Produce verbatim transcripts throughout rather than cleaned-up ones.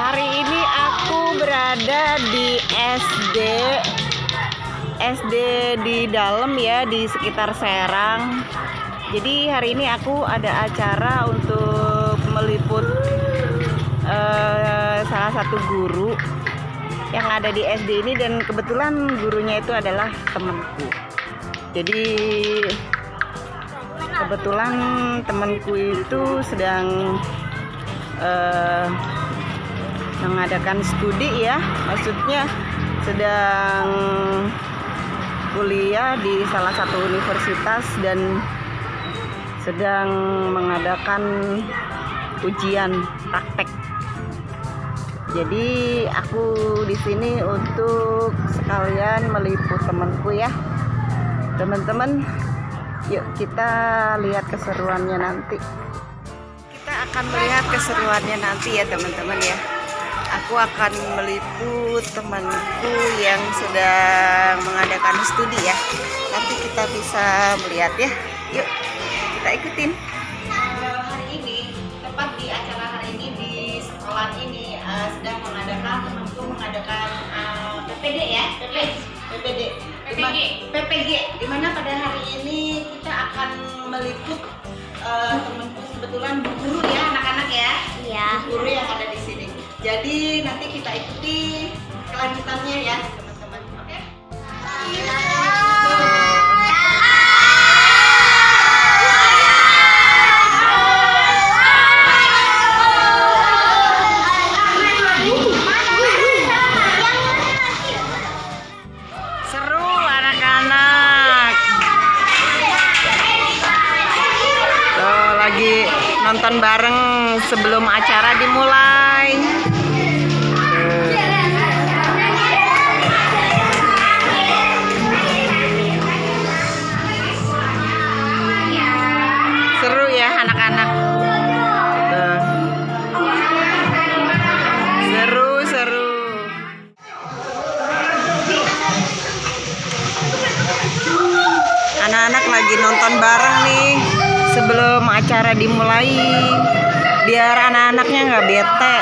Hari ini aku berada di S D S D di dalam ya, di sekitar Serang. Jadi hari ini aku ada acara untuk meliput uh, salah satu guru yang ada di S D ini, dan kebetulan gurunya itu adalah temanku. Jadi kebetulan temanku itu sedang uh, mengadakan studi ya, maksudnya sedang kuliah di salah satu universitas dan sedang mengadakan ujian praktek. Jadi aku di sini untuk sekalian meliput temanku ya, teman-teman. Yuk kita lihat keseruannya nanti. Kita akan melihat keseruannya nanti ya teman-teman ya. Aku akan meliput temanku yang sedang mengadakan studi ya. Nanti kita bisa melihat ya. Yuk kita ikutin. Uh, hari ini, tepat di acara hari ini di sekolah ini uh, sedang mengadakan, temanku mengadakan uh, P P D ya, P P D, P P G, P P G. Dimana pada hari ini kita akan meliput uh, temanku, kebetulan bu guru ya, anak-anak ya. Iya. Bu guru yang ada di sini. Jadi nanti kita ikuti kelanjutannya ya teman-teman. Oke? Seru anak-anak. Tuh, lagi nonton bareng sebelum acara dimulai. Seru ya anak-anak. Seru-seru. Anak-anak lagi nonton bareng nih sebelum acara dimulai, biar anak-anaknya nggak bete.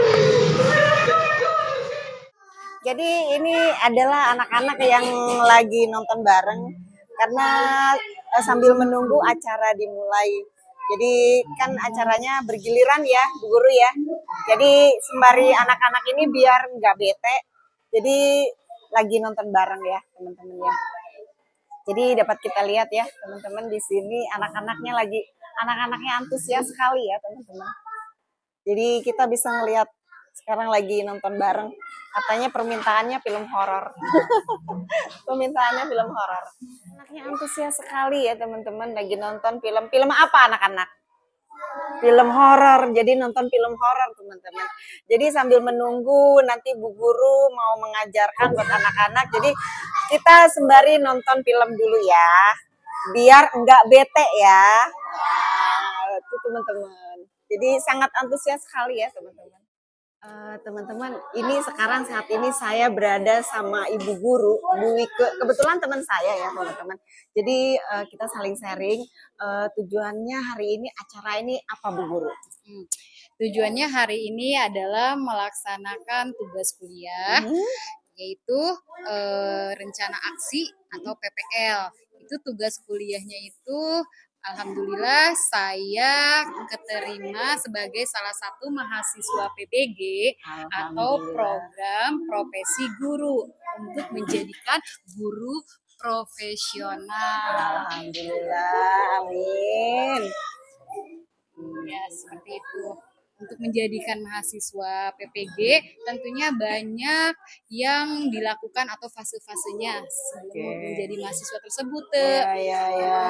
Jadi ini adalah anak-anak yang lagi nonton bareng karena eh, sambil menunggu acara dimulai. Jadi kan acaranya bergiliran ya Bu Guru ya. Jadi sembari anak-anak ini biar nggak bete, jadi lagi nonton bareng ya teman-teman ya. Jadi dapat kita lihat ya teman-teman, di sini anak-anaknya lagi anak-anaknya antusias sekali ya teman-teman. Jadi kita bisa ngelihat sekarang lagi nonton bareng. Katanya permintaannya film horor. Permintaannya film horor. Anaknya antusias sekali ya teman-teman, lagi nonton film. Film apa anak-anak? Film horor. Jadi nonton film horor teman-teman. Jadi sambil menunggu nanti Bu Guru mau mengajarkan buat anak-anak. Jadi kita sembari nonton film dulu ya, biar enggak bete ya. Nah, itu teman-teman. Jadi sangat antusias sekali ya teman-teman. Uh, teman-teman, ini sekarang saat ini saya berada sama Ibu Guru, Bu Wike, kebetulan teman saya ya teman-teman. Jadi uh, kita saling sharing. Uh, tujuannya hari ini acara ini apa Bu Guru? Hmm. Tujuannya hari ini adalah melaksanakan tugas kuliah, hmm. yaitu uh, rencana aksi atau P P L. Itu tugas kuliahnya itu. Alhamdulillah saya keterima sebagai salah satu mahasiswa P P G atau program profesi guru untuk menjadikan guru profesional. Alhamdulillah, amin. Ya seperti itu. Untuk menjadikan mahasiswa P P G tentunya banyak yang dilakukan atau fase-fasenya sebelum okay. menjadi mahasiswa tersebut. Ya, ya, ya.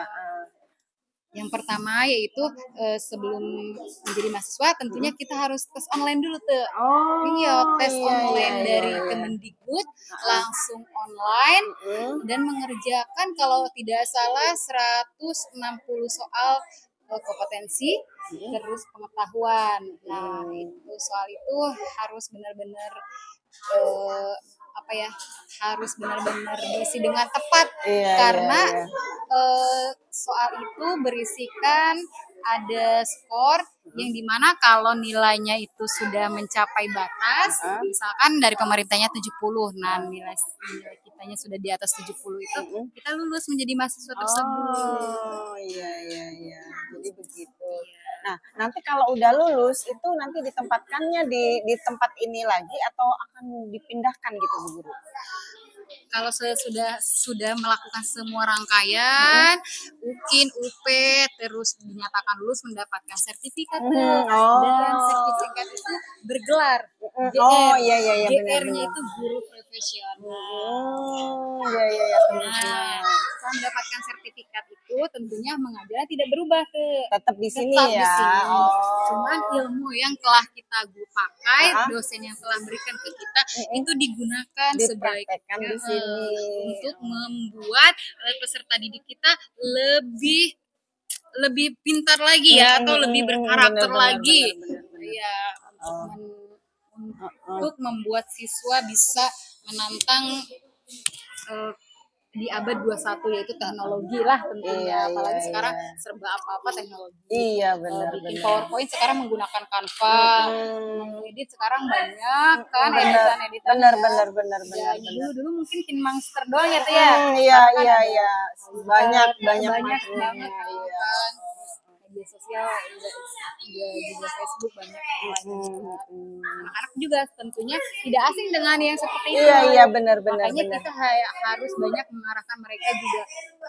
Yang pertama yaitu e, sebelum menjadi mahasiswa tentunya kita harus tes online dulu tuh. Oh, iya, tes iya, online iya, dari iya. Kemendikbud langsung online uh-huh. dan mengerjakan kalau tidak salah seratus enam puluh soal e, kompetensi uh-huh. terus pengetahuan. Nah, uh-huh. itu soal itu harus benar-benar e, apa ya harus benar-benar diisi dengan tepat iya, karena iya, iya. Uh, soal itu berisikan ada skor yang dimana kalau nilainya itu sudah mencapai batas, Uh-huh. misalkan dari pemerintahnya tujuh puluh, nah nilai, nilai kitanya sudah di atas tujuh puluh itu, Mm-mm. kita lulus menjadi mahasiswa tersebut. Oh iya iya iya, jadi begitu. Nah nanti kalau udah lulus itu nanti ditempatkannya di di tempat ini lagi atau akan dipindahkan gitu Bu Guru? Kalau saya sudah sudah melakukan semua rangkaian, U K I N, U P, terus dinyatakan lulus mendapatkan sertifikat tuh. Hmm, oh. Dan sertifikat itu bergelar. Mm-mm. G R. Oh iya iya iya G benar R-nya benar. itu guru profesional. Oh iya iya iya Nah, teman-teman. setelah mendapatkan sertifikat itu tentunya mengajarnya tidak berubah ke Tetap di sini tetap ya. di sini. Oh. Cuman ilmu yang telah kita gu- pakai, Ah. dosen yang telah berikan ke kita Mm-mm. itu digunakan sebaik Dipraktekkan di eh, sini. untuk membuat eh, peserta didik kita lebih lebih pintar lagi ya, atau lebih berkarakter Benar, benar, lagi. benar, benar, benar. Ya, untuk, Oh. men- Uh-uh. untuk membuat siswa bisa menantang eh, di abad dua puluh satu, yaitu teknologi lah tentunya. Iya, Apalagi iya, sekarang iya. serba apa-apa teknologi. Iya Eh, benar bikin benar. PowerPoint sekarang menggunakan Canva, Hmm. edit sekarang banyak kan Benar, editan-editan. benar, ya. benar, benar, Ya, benar, dulu benar. dulu mungkin Kin Monster doang ya tuh ya. Hmm, iya Sekarang kan iya ada iya banyak Twitter, banyak banyak macamnya, banget iya. kan. Media sosial juga, juga, juga Facebook banyak yang lain Hmm, juga. hmm. Anak-anak juga tentunya tidak asing dengan yang seperti itu. Iya iya benar benar Makanya benar. kita ha- harus banyak mengarahkan mereka juga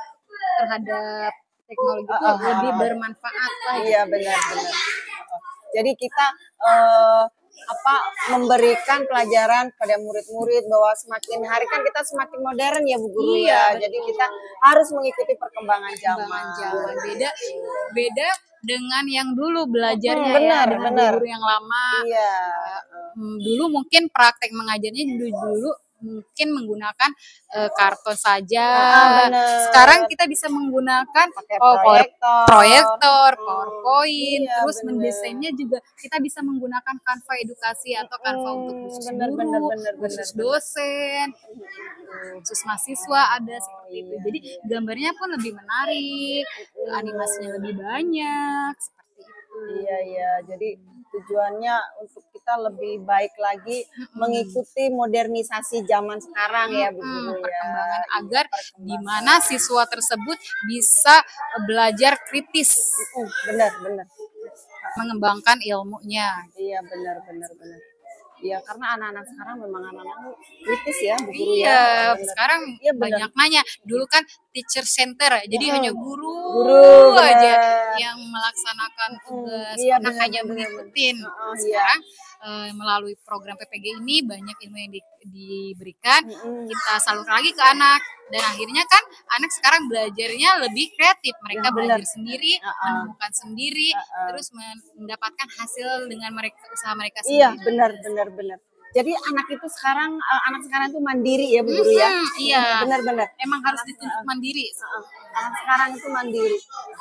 terhadap teknologi itu Ah, ah, lebih ah. bermanfaat lah. Iya benar benar. Jadi kita eh, apa memberikan pelajaran pada murid-murid bahwa semakin hari kan kita semakin modern ya Bu Guru Iya, ya. Jadi kita harus mengikuti perkembangan zaman. Perkembangan zaman beda beda dengan yang dulu belajarnya Hmm, benar, ya, dengan benar. guru yang lama. Iya. Hmm, dulu mungkin praktek mengajarnya dulu, dulu mungkin menggunakan eh, karton saja. Ah, benar. Sekarang kita bisa menggunakan Pakai oh, power- proyektor. proyektor, Hmm, PowerPoint, iya, terus benar. mendesainnya juga kita bisa menggunakan Canva edukasi atau Canva Hmm, untuk khusus benar, guru, benar, benar, khusus benar, dosen, khusus mahasiswa ada seperti itu. iya, Jadi gambarnya pun lebih menarik, animasinya lebih banyak seperti itu. Iya iya, jadi tujuannya untuk kita lebih baik lagi mengikuti modernisasi zaman sekarang ya Bu Hmm, Guru ya. perkembangan agar Perkembangan. di mana siswa tersebut bisa belajar kritis, Hmm, benar benar. mengembangkan ilmunya. Iya benar benar benar. Iya karena anak-anak sekarang memang anak-anak kritis ya Bu Guru Iya, ya. Benar. sekarang Iya, benar. banyak nanya. Dulu kan teacher center, jadi Hmm. hanya guru, Guru, aja benar. yang melaksanakan tugas, iya, anak benar, hanya benar, mengikutin. benar. Oh, iya. Sekarang eh, melalui program P P G ini banyak ilmu yang di- diberikan, Mm-mm. kita salurkan lagi ke anak, dan akhirnya kan anak sekarang belajarnya lebih kreatif. Mereka Ya, belajar benar. sendiri, Uh-uh. menemukan sendiri, Uh-uh. terus mendapatkan hasil dengan mereka usaha mereka Iya sendiri. benar benar benar. Jadi anak itu sekarang eh, anak sekarang itu mandiri ya Bu Guru ya. Mhm, iya. Benar benar. Emang harus dituntut mandiri. Heeh. Anak sekarang itu mandiri.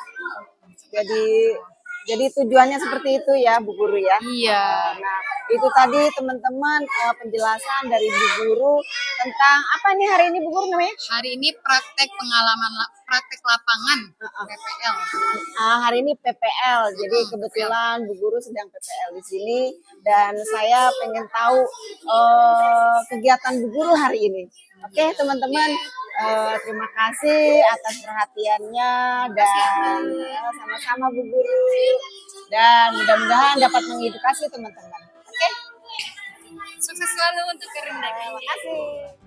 Jadi jadi tujuannya seperti itu ya Bu Guru ya. Iya. Nah, itu tadi teman-teman eh, penjelasan dari Bu Guru tentang apa nih hari ini Bu Guru namanya? Hari ini praktek pengalaman la- praktek lapangan P P L. Ah, hari ini P P L. Jadi kebetulan Bu Guru sedang P P L di sini dan saya pengen tahu eh, kegiatan Bu Guru hari ini. Oke, teman-teman, eh, terima kasih atas perhatiannya dan eh, sama-sama Bu Guru. Dan mudah-mudahan dapat mengedukasi teman-teman. Oke, Sukses selalu untuk kerendahan. terima kasih.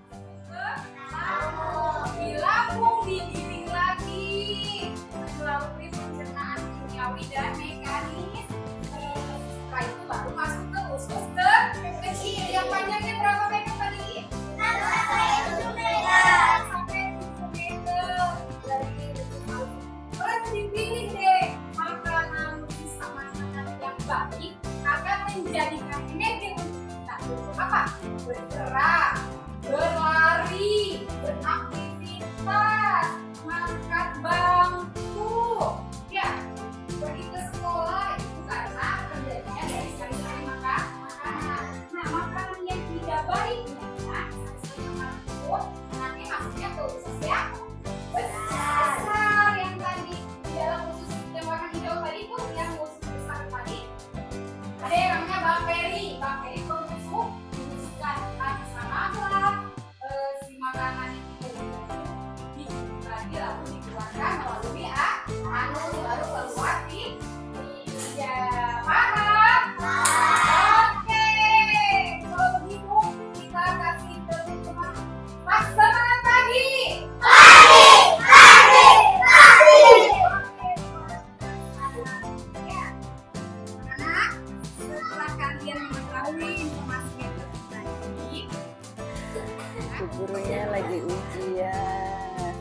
Dilambung digiling lagi melalui pencernaan kimiawi dan mekanis. Setelah itu baru masuk ke usus ke kecil. Yang panjangnya berapa meter tadi? Sampai tujuh meter. Dari terus dipilih deh makanan sama makanan yang baik akan menjadikan energi untuk kita. Untuk apa? Bergerak, berlari, beraktivitas, mengangkat bangku, ya, pergi ke sekolah itu karena kerjanya dari sekali-sekali makan makanan. Nah, makanan yang tidak baik ya, sekali-sekali makan itu nanti masuknya ke usus yang besar yang tadi di dalam usus yang warna hijau tadi pun gurunya lagi ujian.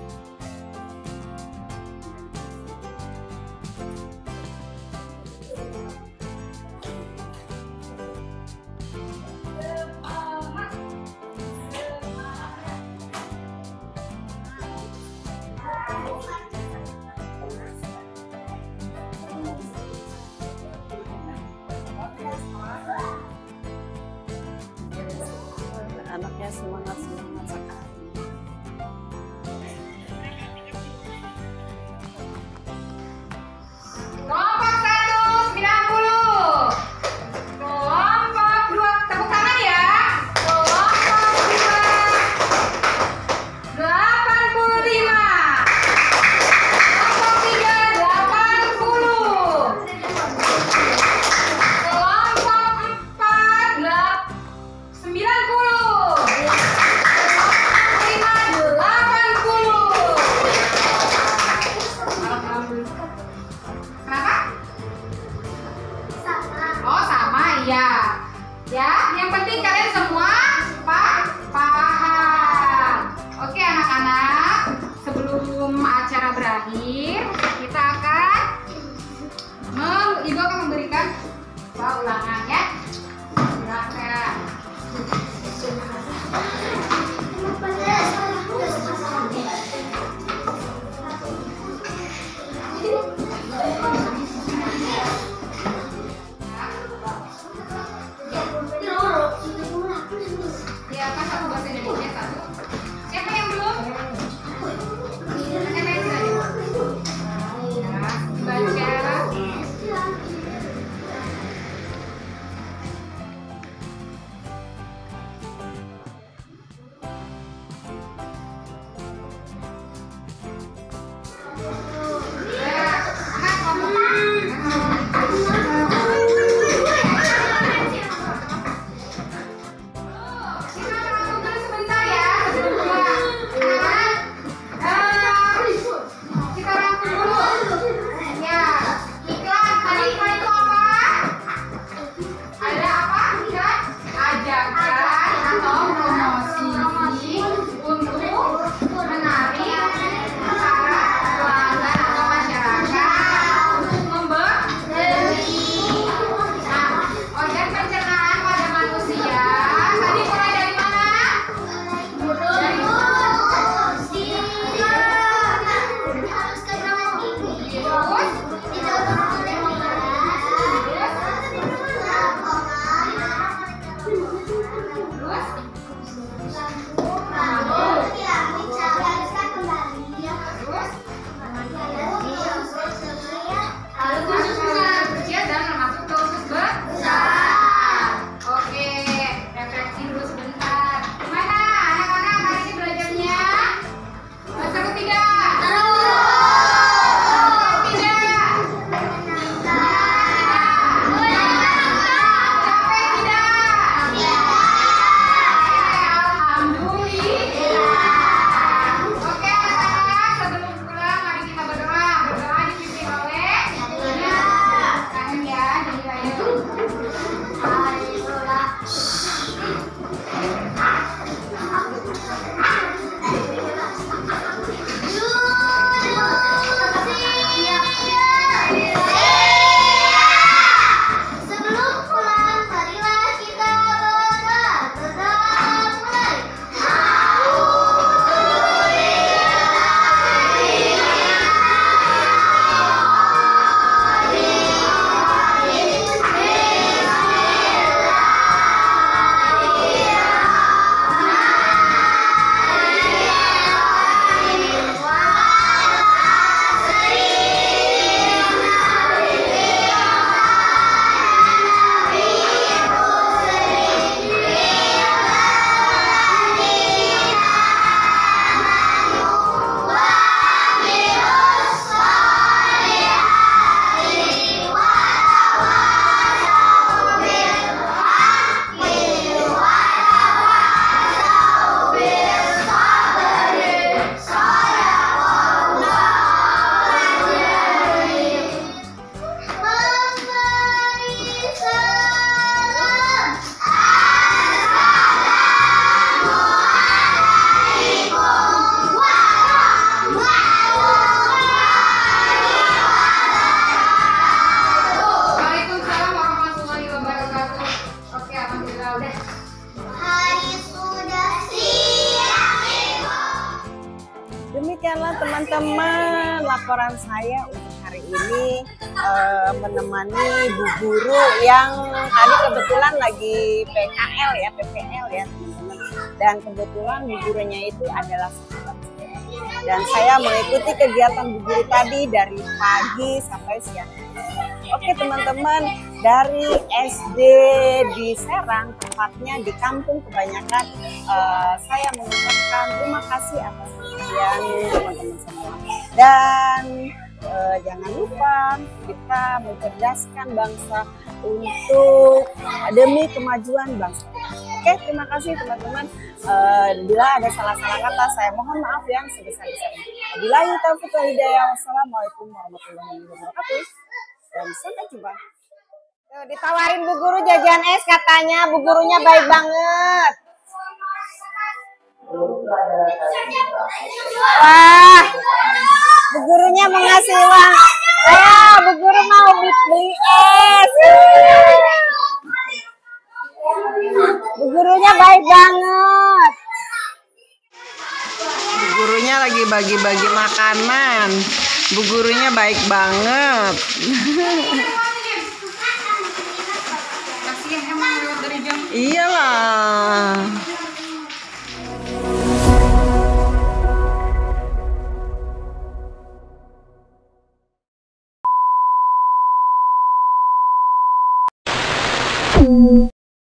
Anaknya semangat-semangat sekali. Kelompok satu, sembilan puluh. Kelompok dua, tepuk tangan ya. Kelompok dua, delapan puluh lima. Kelompok tiga, delapan puluh. Kelompok empat, sembilan puluh. Kelompok lima, delapan puluh. Kenapa? Oh sama iya. Ya, yang penting kalian semua pa paham. Oke anak-anak, sebelum acara berakhir, kita akan mem Ibu akan memberikan ulangan ya. Silakan. Ya, kan satu bahasa Indonesia satu. Siapa yang belum? Siapa yang sudah? Ya, baca. udah. Hari sudah siang, Ibu. Demikianlah teman-teman laporan saya untuk hari ini eh, menemani Bu Guru yang tadi kebetulan lagi P K L ya, P P L ya teman-teman. Dan kebetulan Bu Gurunya itu adalah sahabat saya. Dan saya mengikuti kegiatan Bu Guru tadi dari pagi sampai siang. Oke teman-teman, dari S D di Serang, tepatnya di kampung kebanyakan, eh, saya mengucapkan terima kasih atas perhatian teman-teman semua. Dan eh, jangan lupa kita mencerdaskan bangsa untuk demi kemajuan bangsa. Oke, terima kasih teman-teman. Eh, bila ada salah-salah kata, saya mohon maaf yang sebesar-besarnya. Wabillahi taufiq wal hidayah. Wassalamualaikum warahmatullahi wabarakatuh. Dan sampai jumpa. Tuh, ditawarin Bu Guru jajan es katanya, Bu Gurunya baik banget. Wah, Bu Gurunya mengasih uang. Wah, Bu Guru mau beli es. Bu Gurunya baik banget. Bu Gurunya lagi bagi-bagi makanan. Bu Gurunya baik banget. Kasihan emang lewat dari jam. Iyalah.